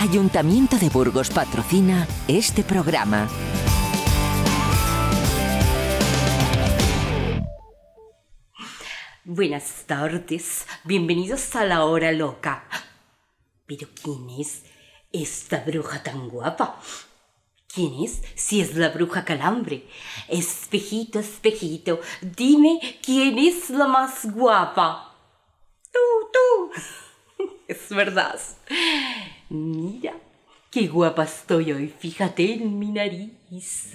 Ayuntamiento de Burgos patrocina este programa. Buenas tardes, bienvenidos a La Hora Loca. ¿Pero quién es esta bruja tan guapa? ¿Quién es? Si es la bruja Calambre. Espejito, espejito, dime quién es la más guapa. Tú. Es verdad. Mira, qué guapa estoy hoy. Fíjate en mi nariz.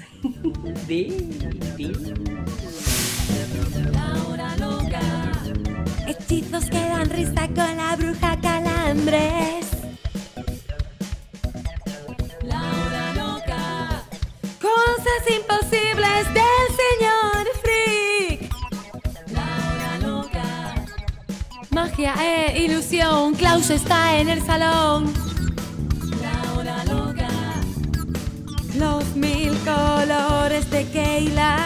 Ven. La Hora Loca. Hechizos que dan risa con la bruja Calambres. La Hora Loca. Cosas imposibles del señor Freak. La Hora Loca. Magia e ilusión, Klaus está en el salón. La Hora Loca. Los 1000 colores de Keila.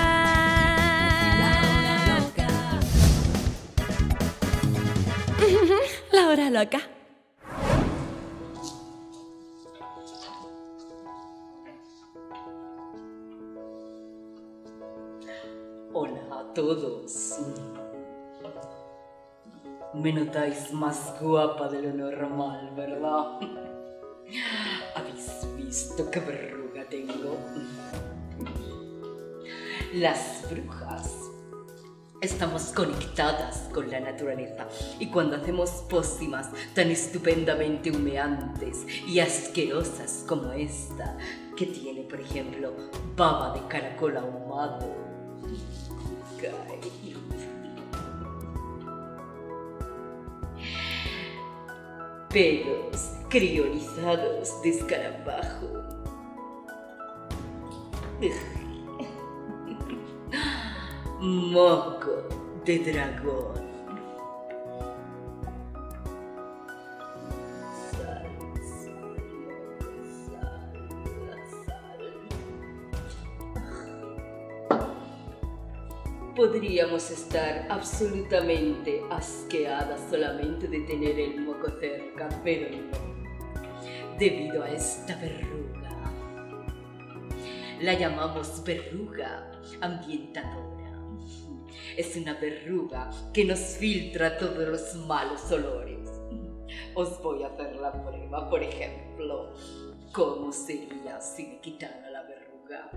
La Hora Loca. Hola a todos. Me notáis más guapa de lo normal, ¿verdad? ¿Habéis visto qué verruga tengo? Las brujas estamos conectadas con la naturaleza y cuando hacemos pócimas tan estupendamente humeantes y asquerosas como esta, que tiene, por ejemplo, baba de caracol ahumado, pelos criolizados de escarabajo, moco de dragón, sal. Podríamos estar absolutamente asqueadas solamente de tener el moco cerca, pero no, debido a esta verruga. La llamamos verruga ambientadora. Es una verruga que nos filtra todos los malos olores. Os voy a hacer la prueba, por ejemplo, ¿cómo sería si me quitara la verruga?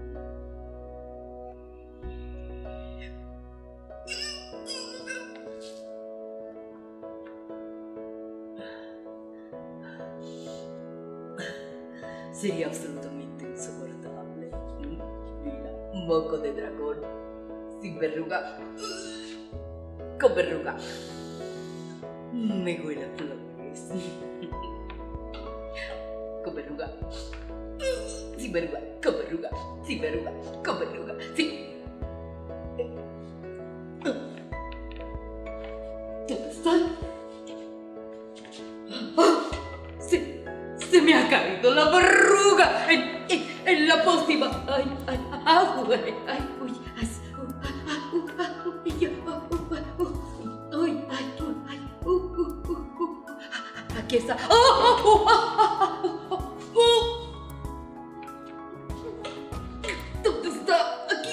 Sería absolutamente insoportable. Mira, moco de dragón, sin verruga, con verruga. Me huele a flores. Con verruga, sin verruga, con verruga, sin verruga, con verruga, sí. ¿Dónde están? Se me ha caído la verruga en la pócima. Aquí está. ¿Dónde está? Aquí.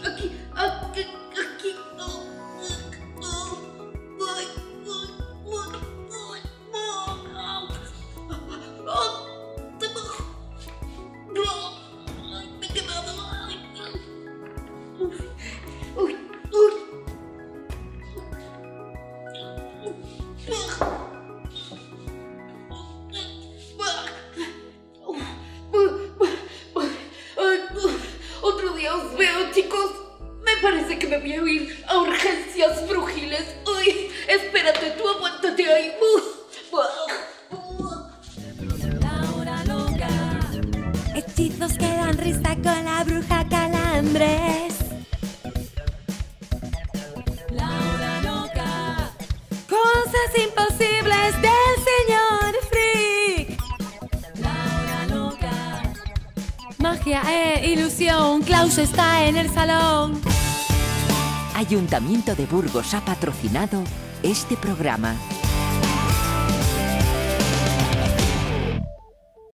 Otro día os veo, chicos. Me parece que me voy a ir a urgencias brujiles. Uy, espérate, tú aguántate ahí. La Hora Loca. Hechizos que dan risa con la bruja Calambres. La Hora Loca. Cosas imposibles del señor Freak. La Hora Loca. Magia e ilusión, Klaus está en el salón. Ayuntamiento de Burgos ha patrocinado este programa.